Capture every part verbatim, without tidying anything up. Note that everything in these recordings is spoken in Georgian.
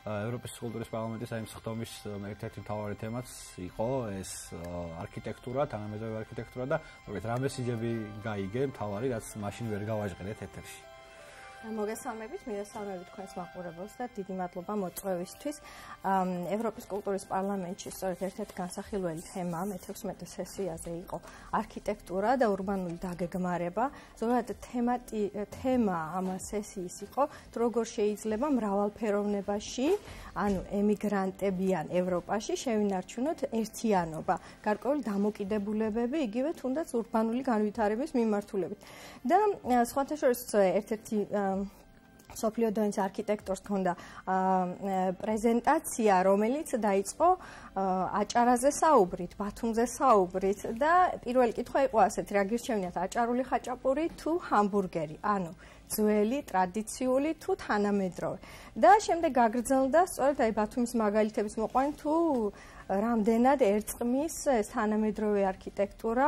ევროპის კულტურის პარლამენტის აი მსხდომის ერთ-ერთი მთავარი თემაც იყო ეს არქიტექტურა, თანამედროვე არქიტექტურა და როგორც რა მესიჯები გაიგე მთავარი, რაც მაშინ ვერ გავაჟღერეთ ეთერში. მოგესალმებით, მივესალმებით თქვენს მაყურებელს და დიდი მადლობა მოწვევისთვის. ევროპის კულტურის პარლამენტში სწორედ ერთ-ერთი განსახილველი თემა მეთექვსმეტე სესიაზე იყო არქიტექტურა და ურბანული დაგეგმარება. ზოგადად თემატი თემა ამ სესიის იყო, როგორ შეიძლება მრავალფეროვნებაში, ანუ ემიგრანტებიან ევროპაში შევინარჩუნოთ ერთიანობა, გარკვეული დამოკიდებულებები, იგივე თუნდაც ურბანული განვითარების მიმართულებით. და სხვათა შორის ერთ-ერთი სოფლიო დონის არქიტექტორს ჰქონდა პრეზენტაცია, რომელიც დაიწყო აჭარაზე საუბრით, ბათუმზე საუბრით და პირველი კითხვა იყო ასეთი, რა გირჩევნიათ, აჭარული ხაჭაპური თუ ჰამბურგერი, ანუ ძველი, ტრადიციული თუ თანამედროვე. და შემდეგ გაგრძელდა სწორედ აი ბათუმის მაგალითების მოყვანი თუ რამდენად ერწყმის ეს თანამედროვე არქიტექტურა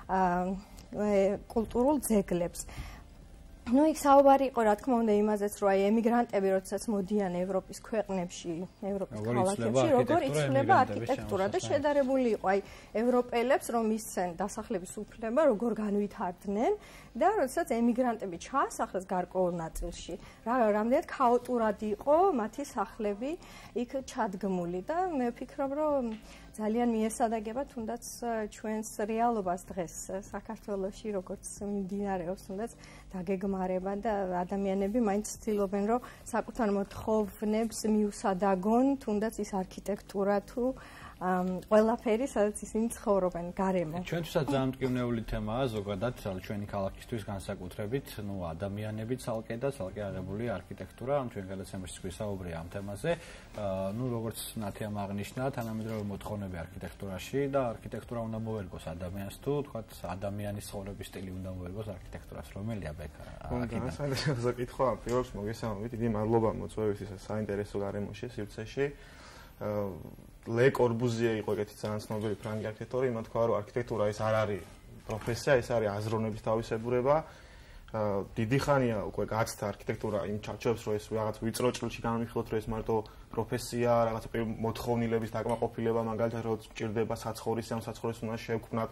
კულტურულ ძეგლებს. Ну, იქ საუბარი იყო, რა თქმა უნდა, იმაზეც, რომ აი ემიგრანტები, როდესაც მოდიან ევროპის ქვეყნებში, ევროპის ქალაქებში, როგორ იცვლება არქიტექტურა და შედარებული იყო აი ევროპელებს, რომ ისცენ დასახლების უფლება, როგორ განვითარდნენ და როდესაც ემიგრანტები ჩაასახლეს გარკვეულ ნაწილში, რა რამდენად ქაოტურად იყო მათი სახლები იქ ჩადგმული და მე ვფიქრობ, რომ ძალიან მიესადაგება თუნდაც ჩვენს რეალობას დღეს საქართველოში, როგორც მიმდინარეობს თუნდაც დაგეგმარება და ადამიანები მაინც ცდილობენ, რომ საკუთარ მოთხოვნებს მიუსადაგონ თუნდაც ის არქიტექტურა თუ ყველაფერი, სადაც ისინი ცხოვრობენ გარემო. ჩვენთვისაც ძალიან მტკივნეული თემაა ზოგადად ჩვენი ქალაქისთვის განსაკუთრებით, ნუ ადამიანები ცალკე და ცალკე აღებული არქიტექტურა, ამ ჩვენ გადაცემაში გვისაუბრია ამ თემაზე. ნუ როგორც ნათიამ აღნიშნა, თანამედროვე მოთხოვნები არქიტექტურაში და არქიტექტურა უნდა მოერგოს ადამიანს თუ თქვათ ადამიანის ცხოვრების სტილი უნდა მოერგოს არქიტექტურას, რომელია ბექა? უნდა საინტერესო კითხვა, პირველს მოგესალმებით, დიდი მადლობა მოწვევისთვის საინტერესო გარემოში სივრცეში. ლე კორბუზიე იყო ეგეთი ძალიან ცნობილი ფრანგი არქიტექტორი, იმან თქვა, რომ არქიტექტურა ეს არ არის პროფესია, ეს არის აზროვნების თავისებურება. დიდი ხანია უკვე გაცდა არქიტექტურა იმ ჩარჩოებს, რომ ეს რაღაც ვიწრო ჭრილში განვიხილოთ, რომ ეს მარტო პროფესია, რაღაც მოთხოვნილების დაკმაყოფილება, მაგალითად, რომ ჭირდება საცხოვრისი, ამ საცხოვრისს უნდა შევქმნათ.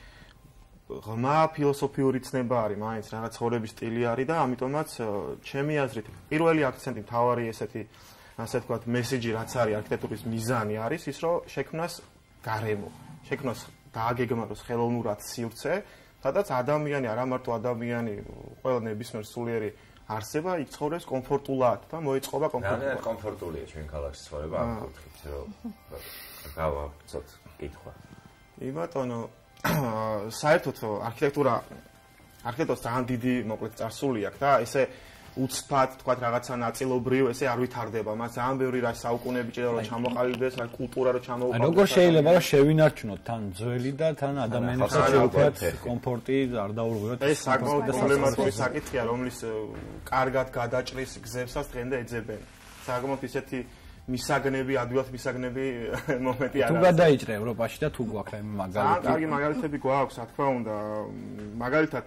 ღრმა ფილოსოფიური ცნება არის, მაინც რაღაც ცხოვრების სტილი არის და ამიტომაც ჩემი აზრით პირველი აქცენტი მთავარი ესეთი ასე ვთქვათ, მესიჯი რაც არის არქიტექტურის მიზანი არის ის, რომ შექმნას გარემო, შექმნას დააგეგმაროს ხელოვნურად სივრცე, სადაც ადამიანი, არა მარტო ადამიანი, ყველა ნებისმიერ სულიერი არსება იქ ცხოვრობს კომფორტულად და მოეწყობა კომფორტულად. რა კომფორტულია ჩვენ ქალაქში ცხოვრება ამ კუთხით, რომ გავაკეთოთ კითხვა. კი ბატონო, საერთოდ არქიტექტურა არქიტექტორს ძალიან დიდი მოკლედ წარსული აქვს და ესე უცბად თქვათ რაღაცა ნაწილობრივ ესე არ ვითარდება, მას ძალიან ბევრი რა საუკუნეები ჭირდება რომ ჩამოყალიბდეს, რა კულტურა რომ ჩამოუყალიბდეს. როგორ შეიძლება რომ შევინარჩუნოთ თან ძველი და თან ადამიანებს შევუქმნათ კომფორტი არ დაურღვიოთ. ეს საკმაოდ პრობლემატური საკითხია, რომლის კარგად გადაჭრის გზებსაც დღემდე ეძებენ. საკმაოდ ისეთი მისაგნები, ადვილად მისაგნები მომენტი არ არის. თუ გადაიჭრა ევროპაში და თუ გვაქვს აი მაგალითი. კარგი მაგალითები გვაქვს, რა თქმა უნდა. მაგალითად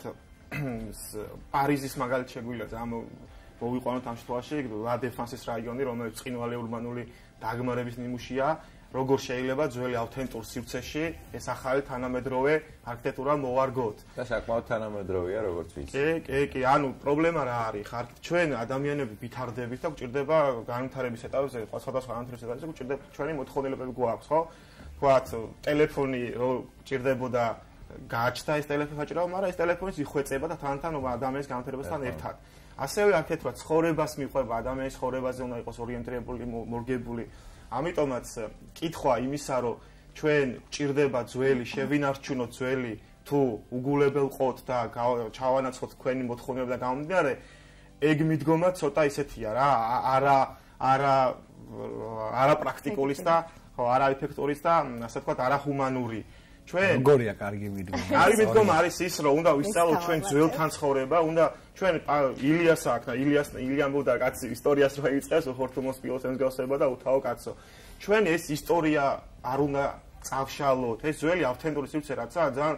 პარიზის მაგალითი შეგვიძლია ძალიან მოვიყვანოთ ამ შემთხვევაში, ლა დეფანსის რაიონი, რომელიც ცხინვალე ურბანული დაგეგმარების ნიმუშია, როგორ შეიძლება ძველი ავთენტურ სივრცეში ეს ახალი თანამედროვე არქიტექტურა მოვარგოთ. და საკმაოდ თანამედროვეა, როგორც ვიცი. კი, კი, კი, ანუ პრობლემა რა არის? ხარ ჩვენ ადამიანები ვითარდებით და გვჭირდება განვითარების ეტაპებზე, სხვადასხვა განვითარების ეტაპებზე გვჭირდება ჩვენი მოთხოვნილებები გვაქვს, ხო? თქვათ, ტელეფონი რო ჭირდებოდა გააჩნდა ეს ტელეფონი საჭიროა, მაგრამ ეს ტელეფონის იხვეწება და თან-თან ადამიანის განვითარებასთან ერთად. ასევე არქიტექტურა ცხოვრებას მიყვება, ადამიანის ცხოვრებაზე უნდა იყოს ორიენტირებული, მორგებული. ამიტომაც კითხვა იმისა, რომ ჩვენ ჭირდება ძველი, შევინარჩუნოთ ძველი, თუ უგულებელყოთ და ჩავანაცხოთ თქვენი მოთხოვნებები და გამომდინარე, ეგ მიდგომა ცოტა ისეთია რა, არა არა არა პრაქტიკულის და ხო, არა ეფექტურის და ასე ვთქვათ, არა ჰუმანური. ჩვენ როგორია კარგი მიდგომა? კარგი მიდგომა არის ის, რომ უნდა ვისწავლოთ ჩვენ ძველთან ცხოვრება, უნდა ჩვენ ილიას აქვს და ილიას ილიამ ბუდა კაცი ისტორიას რო იწყებს, ხორთუმოს ფილოს ემსგავსება და უთავო კაცო. ჩვენ ეს ისტორია არ უნდა წავშალოთ. ეს ძველი ავთენტური სივრცე რაცა ძალიან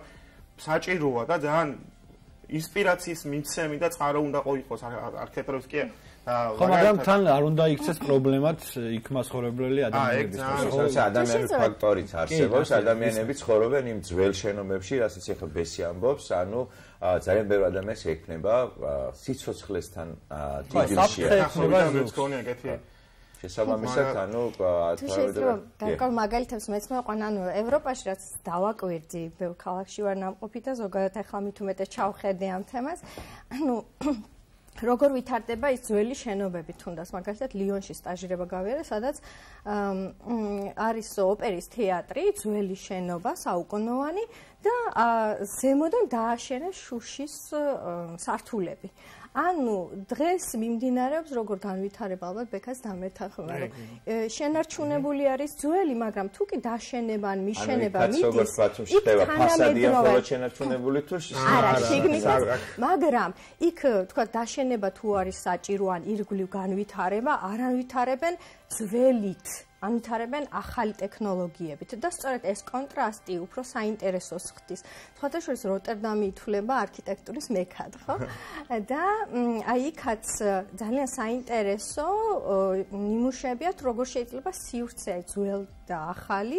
საჭიროა და ძალიან ინსპირაციის მიცემი და წყარო უნდა ყო იყოს არქიტექტორის კი ხო, მაგრამ თან არ უნდა იქცეს პრობლემად იქ მასხოვრებელი ადამიანების. ხო, ადამიანის ფაქტორიც არსებობს, ადამიანები ცხოვრობენ იმ ძველ შენობებში, რასაც ახლა ბესი ამბობს, ანუ ძალიან ბევრი ადამიანს ექნება სიცოცხლესთან დიდი შეერთება. შესაბამისად, ანუ შეიძლება გარკვეულ მაგალითებს მეც მეყვან, ანუ ევროპაში რაც დავაკვირდი, ბევრ ქალაქში ვარ ნამყოფი და ზოგადად ახლა მით უმეტეს ჩავხედე ამ თემას. ანუ როგორ ვითარდება ის ძველი შენობები თუნდაც მაგალითად ლიონში სტაჟირება გავიარე, სადაც არის ოპერის თეატრი, ძველი შენობა, საუკუნოვანი და ზემოდან დააშენეს შუშის სართულები. ანუ დღეს მიმდინარეობს როგორ განვითარება ალბათ ბექას დამეთანხმება, რომ შენარჩუნებული არის ძველი, მაგრამ თუ კი დაშენება ან მიშენება მიდის, იქ თანამედროვე შენარჩუნებული თუ არა, შეგნითად, მაგრამ იქ თქვა დაშენება თუ არის საჭირო ან ირგვლივ განვითარება, არ ანვითარებენ ძველით. ანვითარებენ ახალი ტექნოლოგიებით და სწორედ ეს კონტრასტი უფრო საინტერესოს ხდის. სხვათა შორის როტერდამი ითვლება არქიტექტურის მექად, ხო? და აი იქაც ძალიან საინტერესო ნიმუშებია, როგორ შეიძლება სივრცე ძველ და ახალი,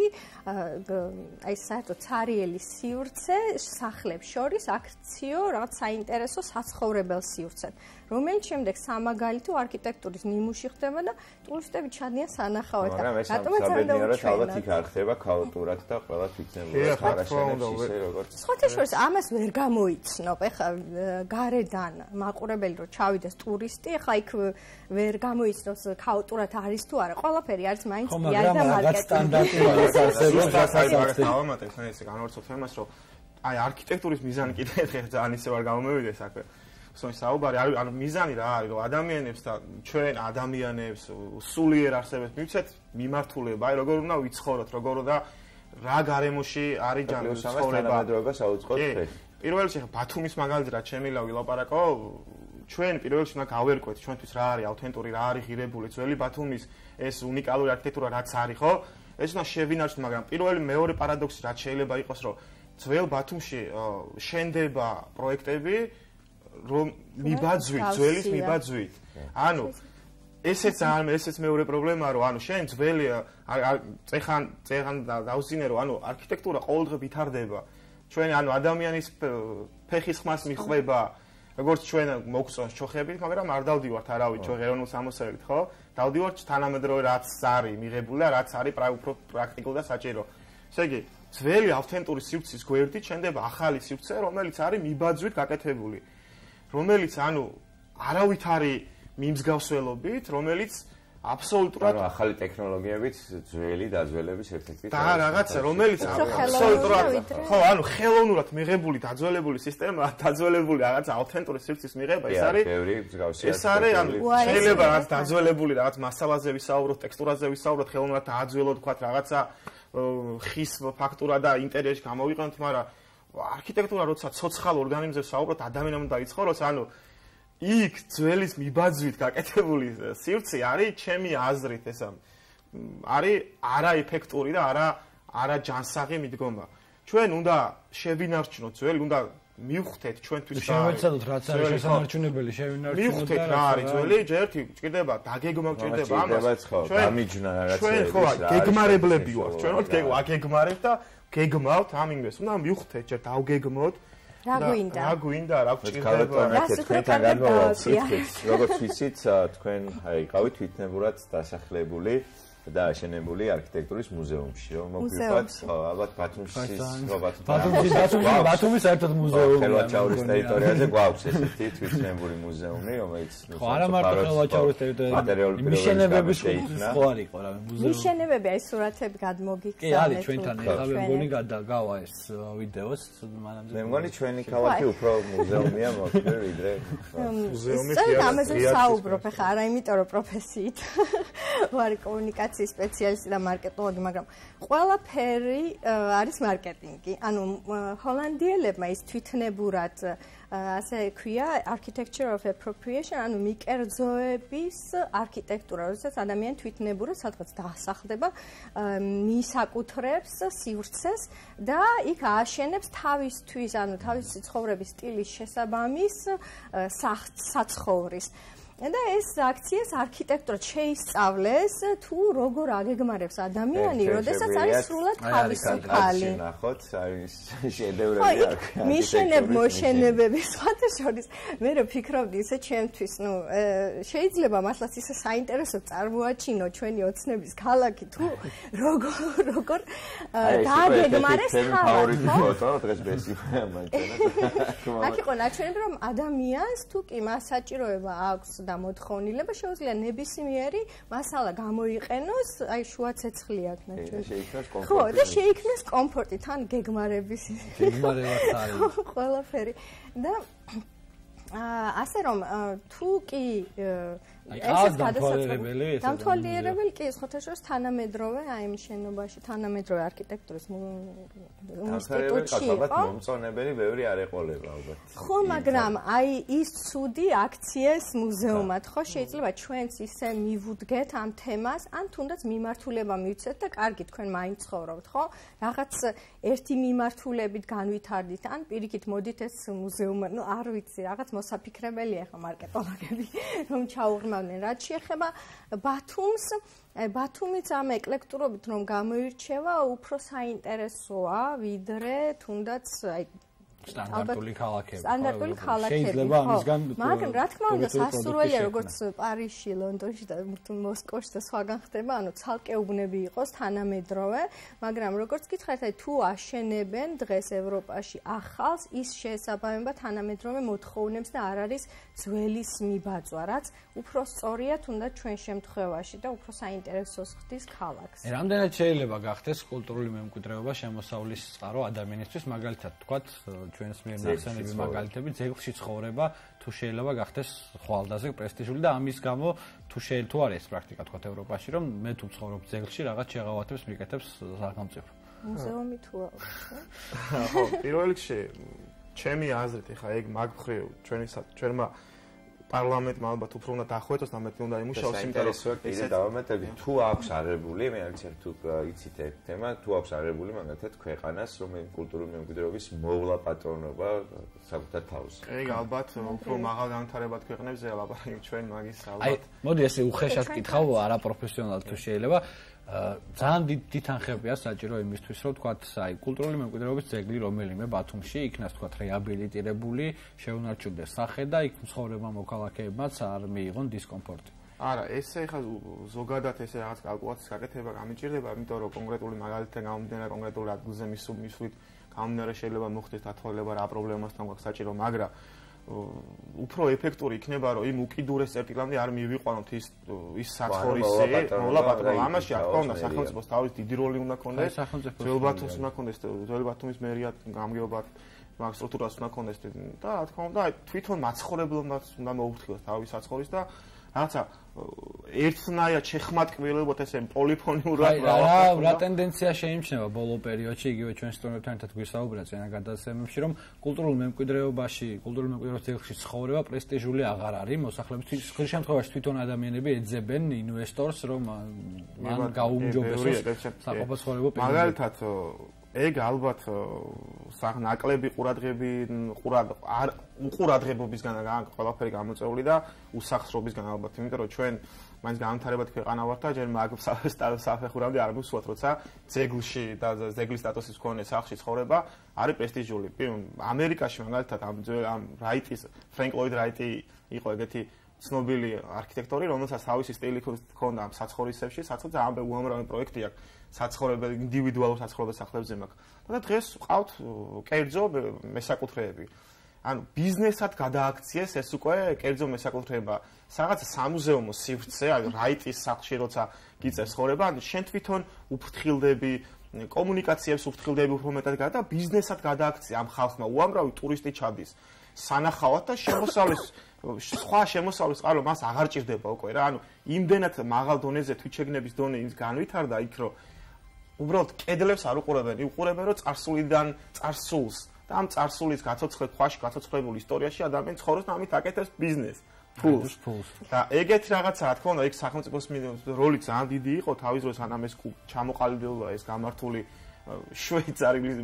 აი საერთოდ ცარიელი სივრცე სახლებს შორის აქციო რაღაც საინტერესო საცხოვრებელ სივრცე. რომელიც შემდეგ სამაგალითო არქიტექტურის ნიმუში ხდება და ტურისტები ჩადიან სანახავად. მაგრამ ეს საბედნიერად ალბათ იქ არ ხდება ქაოტურად და ყველა თვითნებურად ხარაშენებს ისე როგორც. სხვათა შორის ამას ვერ გამოიცნობ. ეხლა გარედან მაყურებელი რო ჩავიდეს ტურისტი, ეხლა იქ ვერ გამოიცნობს ქაოტურად არის თუ არა. ყველაფერი არის მაინც პიარი და მარკეტინგი. სტანდარტი არის არსებობს და დავამატებ თან ესე განვარცხოთ თემას, რომ აი არქიტექტურის მიზანი კიდე ერთხელ ძალიან ისე ვარ გამომევიდეს აქვე. სოი საუბარი არის, ანუ მიზანი რა არის, რომ ადამიანებს და ჩვენ ადამიანებს სულიერ არსებებს მივცეთ მიმართულება, აი როგორ უნდა ვიცხოვროთ, როგორ უნდა რა გარემოში არის ჯანმრთელი ცხოვრება. თანამედროვეობას აუწყოთ ხე. პირველ რიგში ბათუმის მაგალითად რაც შემიძლია ვილაპარაკო, ჩვენ პირველ რიგში უნდა გავერკვეთ ჩვენთვის რა არის ავთენტური, რა არის ღირებული ძველი ბათუმის ეს უნიკალური არქიტექტურა რაც არის, ხო? ეს უნდა შევინარჩუნოთ, მაგრამ პირველი მეორე პარადოქსი რაც შეიძლება იყოს, რომ ძველ ბათუმში შენდება პროექტები რომ მიბაძვით, ძველის მიბაძვით. ანუ ესეც ძალიან ესეც მეორე პრობლემაა, რომ ანუ შენ ძველი წეხან წეხან დავზინე, რომ ანუ არქიტექტურა ყოველდღე ვითარდება. ჩვენ ანუ ადამიანის ფეხის ხმას მიხვება, როგორც ჩვენ მოგწონს ჩოხებით, მაგრამ არ დავდივართ არავით ჩვენ ეროვნულ სამოსელით, ხო? დავდივართ თანამედროვე რაც არის მიღებული და რაც არის უფრო პრაქტიკულ და საჭირო. ესე იგი, ძველი ავთენტური სივრცის გვერდით შენდება ახალი სივრცე, რომელიც არის მიბაძვით გაკეთებული. რომელიც ანუ არავით არის მიმსგავსელობით, რომელიც აბსოლუტურად ანუ ახალი ტექნოლოგიებით ძველი დაძველების ერთ-ერთი და რაღაცა რომელიც აბსოლუტურად ხო ანუ ხელოვნურად მიღებული დაძველებული სისტემა დაძველებული რაღაცა ავთენტური სივრცის მიღება ეს არის ეს არის ანუ შეიძლება რაღაც დაძველებული რაღაც მასალაზე ვისაუბროთ ტექსტურაზე ვისაუბროთ ხელოვნურად დააძველოთ თქვა რაღაცა ხის ფაქტურა და ინტერიერში გამოვიყენოთ მაგრამ არქიტექტურა როცა ცოცხალ ორგანიზმებს საუბრობთ ადამიანამ უნდა იცხოვროს ანუ იქ ძველის მიბაძვით გაკეთებული სივრცე არის ჩემი აზრით ესა არის არა ეფექტური და არა არა ჯანსაღი მიდგომა ჩვენ უნდა შევინარჩუნოთ ძველი უნდა მივხვდეთ ჩვენთვის რა არის შევეცადოთ რაც არის შესანარჩუნებელი შევინარჩუნოთ მივხვდეთ რა არის ძველი ჯერთი ჭირდება დაგეგმა ჭირდება ამას ჩვენ გამიჯნა რაღაცა ჩვენ ხო გეგმარებლები ვართ ჩვენ ვართ აგეგმარებთ და გეგმავთ ამ იმას უნდა მივხვდეთ ჯერ დავგეგმოთ რა გვინდა რა გვინდა რა გჭირდება თქვენთან გადმოვაცით როგორც ვიცით თქვენ აი ყავით თვითნებურად დასახლებული და აშენებული არქიტექტურის მუზეუმში რომ მოგიყვათ ალბათ ბათუმში ბათუმში ბათუმში ბათუმის საერთოდ მუზეუმი ხელვაჩაურის ტერიტორიაზე გვაქვს ესეთი თვითნებური მუზეუმი რომელიც ხო არა მარტო ხელვაჩაურის ტერიტორიაზე მიშენებების ხო არ იყო რა მუზეუმი მიშენებები აი სურათები გადმოგიქცეთ კი არის ჩვენთან ეხლა მე მგონი გავა ეს ვიდეოს მანამდე მე მგონი ჩვენი ქალაქი უფრო მუზეუმია მოკლე ვიდრე მუზეუმი კი ამაზე საუბრობ ახლა არა იმიტომ რომ პროფესიით ვარ კომუნიკაცია სპეციალისტი და მარკეტოლოგი, მაგრამ ყველაფერი არის მარკეტინგი. ანუ ჰოლანდიელებმა ის თვითნებურად ასე ქვია architecture of appropriation, ანუ მიკერძოების არქიტექტურა, როდესაც ადამიანი თვითნებურად სადღაც დასახლდება, მისაკუთრებს სივრცეს და იქ ააშენებს თავისთვის, ანუ თავისი ცხოვრების სტილის შესაბამის საცხოვრის. და ეს აქციას არქიტექტურა შეისწავლეს თუ როგორ აგეგმარებს ადამიანი, როდესაც არის სრულად თავისუფალი. ნახოთ, არის შედევრები აქ. მიშენებ მოშენებები სხვათა შორის. მე რო ფიქრობდი ისე ჩემთვის, ნუ შეიძლება მართლაც ისე საინტერესო წარმოაჩინო ჩვენი ოცნების ქალაქი თუ როგორ როგორ დააგეგმარეს ფავორიტი ფოტო დღეს ბესი მაინტერესებს. აქ იყო ნაჩვენები რომ ადამიანს თუ კი მას საჭიროება აქვს და მოთხოვნილება შეუძლია ნებისმიერი მასალა გამოიყენოს, აი შუა ცეცხლი აქ ნაჩვენები. ხო, და შეიქმნას კომფორტი თან გეგმარების. გეგმარებაც არის. ყველაფერი და ასე რომ თუ კი ეს გადასაწყვეტებელი დამთვალიერებელი კი სხვათა შორის თანამედროვე აი ამ შენობაში თანამედროვე არქიტექტურის ინსტიტუტში ალბათ მომწონებელი ბევრი არ ეყოლება ალბათ. ხო, მაგრამ აი ის ცუდი აქციეს მუზეუმად ხო შეიძლება ჩვენც ისე მივუდგეთ ამ თემას, ან თუნდაც მიმართულება მივცეთ და კარგი თქვენ მაინც ცხოვრობთ, ხო? რაღაც ერთი მიმართულებით განვითარდით, ან პირიქით მოდით ეს მუზეუმად, ну არ ვიცი, რაღაც მოსაფიქრებელია ხა მარკეტოლოგები, რომ ჩაუღრმავდნენ. რაც შეეხება ბათუმს, ბათუმიც ამ ეკლექტურობით რომ გამოირჩევა, უფრო საინტერესოა, ვიდრე თუნდაც აი სტანდარტული ქალაქები. სტანდარტული ქალაქები. შეიძლება ამისგან მაგრამ რა თქმა უნდა სასურველია როგორც პარიზში, ლონდონში და მოსკოვში და სხვაგან ხდება, ანუ ცალკეუბნები იყოს თანამედროვე, მაგრამ როგორც გითხარით, აი თუ აშენებენ დღეს ევროპაში ახალს, ის შეესაბამება თანამედროვე მოთხოვნებს და არ არის ძველის მიბაძვა, რაც უფრო სწორია თუნდაც ჩვენ შემთხვევაში და უფრო საინტერესოს ხდის ქალაქს. რამდენად შეიძლება გახდეს კულტურული მემკვიდრეობა შემოსავლის წყარო ადამიანისთვის, მაგალითად თქვათ ჩვენს მიერ ნახსენები მაგალითები ძეგლში ცხოვრება თუ შეიძლება გახდეს ხვალდაზე პრესტიჟული და ამის გამო თუ შეიძლება თუ არის პრაქტიკა თქვათ ევროპაში რომ მე თუ ცხოვრობ ძეგლში რაღაც შეღავათებს მიკეთებს სახელმწიფო მუზეუმი თუ აქვს ხო პირველ რიგში ჩემი აზრით ეხა ეგ მაგ მხრივ ჩვენი ჩვენმა პარლამენტმა ალბათ უფრო უნდა დახვეწოს და მეტი უნდა იმუშაოს იმიტომ რომ ესე დავამატები თუ აქვს აღებული მე არ ვიცი თუ იცით ეგ თემა თუ აქვს აღებული მაგალითად ქვეყანას რომ კულტურული მემკვიდრეობის მოვლა პატრონობა საკუთარ თავს ეგ ალბათ უფრო მაღალ განვითარებად ქვეყნებზე ლაპარაკი ჩვენ მაგის ალბათ აი მოდი ესე უხეშად კითხავ არაპროფესიონალ თუ შეიძლება ძალიან დიდთანხებია საჭირო იმისთვის, რომ თქვათ, აი, კულტურული მემკვიდრეობის ძეგლი რომელიმე ბათუმში იქნას თქვათ რეაბილიტირებული, შეუნარჩუნდეს სახე და იქ მცხოვრებმა მოქალაქეებმაც არ მიიღონ დისკომფორტი. არა, ესე ხა ზოგადად ესე რაღაც კალკულაციის გაკეთება გამიჭირდება, იმიტომ რომ კონკრეტული მაგალითთან გამომდინარე კონკრეტული ადგილზე მისვლით გამომდინარე შეიძლება მოხდეს დათვალება რა პრობლემასთან გვაქვს საჭირო, მაგრამ უფრო ეფექტური იქნება რომ იმ უკიდურეს წერტილამდე არ მივიყვანოთ ის ის საცხოვრისი მოვლა პატრონობა ამაში რა თქმა უნდა სახელმწიფოს თავის დიდი როლი უნდა ქონდეს ძველ ბათუმს უნდა ქონდეს ძველ ბათუმის მერია გამგეობა მაგ სტრუქტურას უნდა ქონდეს და რა თქმა უნდა თვითონ მაცხოვრებლებმაც უნდა მოუფრთხილოს თავის საცხოვრისს და რაღაცა ერთნაირად შეხმატკივრებოთ ესე პოლიფონიურად რა რა ტენდენცია შეიმჩნევა ბოლო პერიოდში იგივე ჩვენ სტუდენტებთან ერთად გვისაუბრა წინა გადაცემებში რომ კულტურულ მემკვიდრეობაში კულტურული მემკვიდრეობის ძეგლში ცხოვრება პრესტიჟული აღარ არის მოსახლეობის ხშირ შემთხვევაში თვითონ ადამიანები ეძებენ ინვესტორს რომ მან გაუმჯობესოს საყოფო ცხოვრება მაგალითად ეგ ალბათ ნაკლები ყურადღები ყურად არ უყურადღებობისგან ყველაფერი გამოწეული და უსახსრობისგან ალბათ იმიტომ რომ ჩვენ მაინც განვითარებად ქვეყანა ვართ და ჯერ მაგ საფეხურამდე არ მივსვათ როცა ძეგლში და ძეგლის სტატუსის მქონე სახლში ცხოვრება არის პრესტიჟული ამერიკაში მაგალითად ამ ამ რაიტის ფრენკ ლოიდ რაიტი იყო ეგეთი ცნობილი არქიტექტორი რომელსაც თავისი სტილი ჰქონდა ამ საცხოვრისებში საერთოდ ძალიან უამრავი პროექტი აქვს საცხოვრებელ ინდივიდუალურ საცხოვრებელ სახლებზე მაქვს და დღეს ყავთ კერძო მესაკუთრეები ანუ ბიზნესად გადააქციეს ეს უკვე კერძო მესაკუთრეება რაღაც სამუზეუმო სივრცე ანუ რაიტის სახლში როცა გიწევს ცხოვრება ანუ შენ თვითონ უფრთხილდები კომუნიკაციებს უფრთხილდები უფრო მეტად გადა და ბიზნესად გადააქცია ამ ხალხმა უამრავი ტურისტი ჩადის სანახავად და შემოსავლის სხვა შემოსავლის წყარო მას აღარ ჭირდება უკვე რა ანუ იმდენად მაღალ დონეზე თვითშეგნების დონე ის განვითარდა იქ რომ უბრალოდ კედლებს არ უყურებენ უყურებენ რომ წარსულიდან წარსულს და ამ წარსულის გაცოცხლებ ქვაში გაცოცხლებულ ისტორიაში ადამიანი ცხოვრობს და ამით აკეთებს ბიზნესს ფულს და ეგეთი რაღაცა რა თქმა უნდა იქ სახელმწიფოს როლი ძალიან დიდი იყო თავის დროს ანამ ეს ჩამოყალიბებულა ეს გამართული შვეიცარიის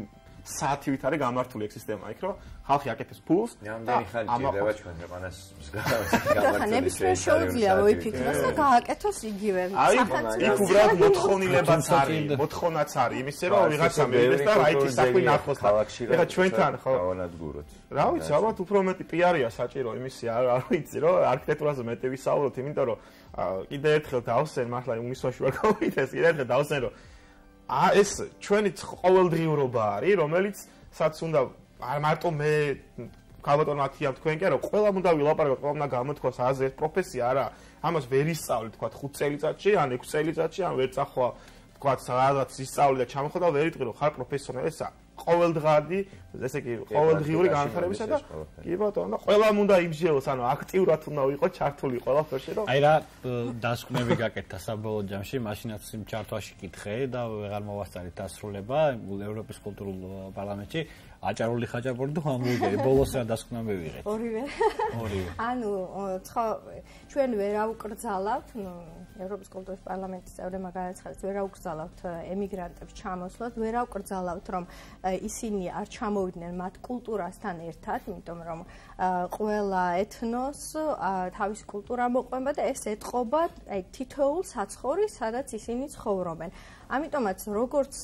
საათივით არის გამართული ეგ სისტემა იქ, რომ ხალხი აკეთებს ფულს ნამდვილი ხანი ჭირდება ჩვენ ქვეყანას გამართული ნებისმიერ შეუძლია მოიფიქროს და გააკეთოს იგივე სახელმწიფო იქ უბრალოდ მოთხოვნილებაც არის მოთხოვნაც არის იმისე რომ ვიღაცა მედეს და რაითი საქმე ნახოს ეხლა ჩვენთან ხო გავანადგუროთ რა ვიცი ალბათ უფრო მეტი პიარია საჭირო იმისი არ ვიცი რომ არქიტექტურაზე მეტი ვისაუბროთ იმიტომ რომ კიდე ერთხელ დავსენ მართლა უნისოში ვარ გავიდეს კიდე ერთხელ დავსენ რომ ა ეს ჩვენი ყოველდღიურობა არის რომელიც სადაც უნდა არ მარტო მე ქალბატონ მათიამ თქვენ კი არა ყველამ უნდა ვილაპარაკოთ ყველამ უნდა გამოთქვას აზე ეს პროფესია არა ამას ვერ ისწავლი თქვა ხუთ წელიწადში ან ექვსი წელიწადში ან ვერ წახვა თქვა რაღაც ისწავლი და ჩამოხდა ვერ იტყვი რომ ხარ პროფესიონალი ესა ყოველდღიური ესე იგი ყოველდღიური განვითარებისა და კი ბატონო და ყველამ უნდა იმჟელოს ანუ აქტიურად უნდა ვიყო ჩართული ყველაფერში რომ აი რა დასკვნები გაკეთა საბოლოო ჯამში მაშინაც იმ ჩართვაში კითხე და ვეღარ მოვასწარით დასრულება ევროპის კულტურულ პარლამენტში აჭარული ხაჭაპური თუ ჰამბურგერი ბოლოს რა დასკვნა მივიღეთ ორივე ორივე ანუ ხო ჩვენ ვერაუკრძალავთ ევროპის კულტურის პარლამენტის წევრებმა განაცხადეს ვერაუკრძალავთ ემიგრანტებს ჩამოსვლას ვერაუკრძალავთ რომ ისინი არ ჩამოვიდნენ მათ კულტურასთან ერთად იმიტომ რომ ყველა ეთნოს თავისი კულტურა მოყვება და ეს ეთყობა აი თითოეულ საცხოვრისს სადაც ისინი ცხოვრობენ ამიტომაც როგორც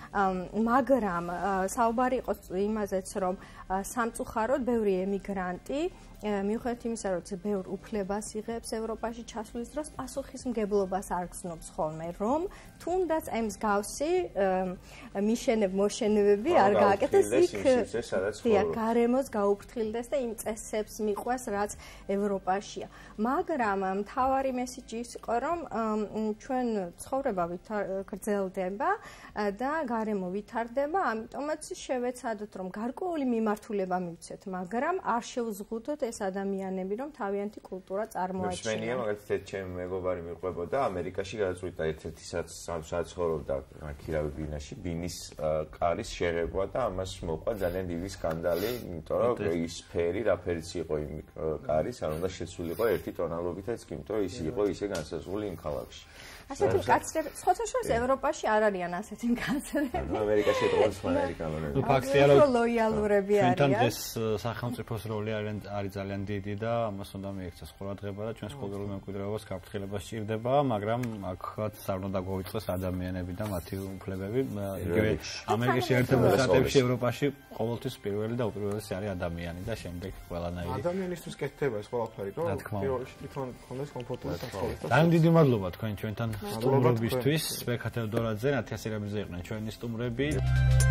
მაგრამ საუბარი იყოს იმაზეც რომ სამწუხაროდ ბევრი ემიგრანტი მიუხედავად იმისა რომ ბევრ უფლებას იღებს ევროპაში ჩასვლის დროს პასუხისმგებლობას არ გრძნობს ხოლმე რომ თუნდაც აი მსგავსი მიშენებ მოშენებები არ გააკეთეს იქ დია გარემოს გაუფრთხილდეს და იმ წესებს მიყვეს რაც ევროპაშია მაგრამ მთავარი მესიჯი ის იყო რომ ჩვენ ცხოვრება გრძელდება და გარემო ვითარდება ამიტომაც შევეცადოთ რომ გარკვეული მიმართულება მივცეთ მაგრამ არ შევზღუდოთ ეს ადამიანები რომ თავიანთი კულტურა წარმოაჩინონ. მშვენია მაგალითად ჩემი მეგობარი მიყვებოდა ამერიკაში გადაწყვიტა ერთ-ერთი საცხოვრობდა ქირავი ბინაში ბინის კარის შეღებვა და ამას მოყვა ძალიან დიდი სკანდალი იმიტომ რომ ის ფერი რაფერიც იყო იმ კარის არ უნდა შეცვლილიყო ერთი ტონალობითაც იმიტომ რომ ის იყო ისე განსაზღვრული იმ ქალაქში. ასეთი კაცები ხოთაშორის ევროპაში არ არიან ასეთი კაცები. ამერიკაში ეყოს ფანერი კანონები. ნუ ფაქტია რომ ლოიალურები არიან. ჩვენთან ეს სახელმწიფოს როლი არის ძალიან დიდი და ამას უნდა მიექცეს ყურადღება და ჩვენს კულტურულ მემკვიდრეობას გაფრთხილება სჭირდება, მაგრამ აქაც არ უნდა გვაუწყდეს ადამიანები და მათი უფლებები. იგივე ამერიკის შეერთებულ შტატებში ევროპაში ყოველთვის პირველი და უპირველესი არის ადამიანი და შემდეგ ყველანაირი. ადამიანისთვის კეთდება ეს ყველაფერი, რომ პირველ რიგში თვითონ კონდეს კომფორტული საცხოვრებელი. ძალიან დიდი მადლობა თქვენ ჩვენთან სტუმრობისთვის. სპექა თეოდორაძე, ნათია სირაბიძე იყვნენ ჩვენი სტუმრები.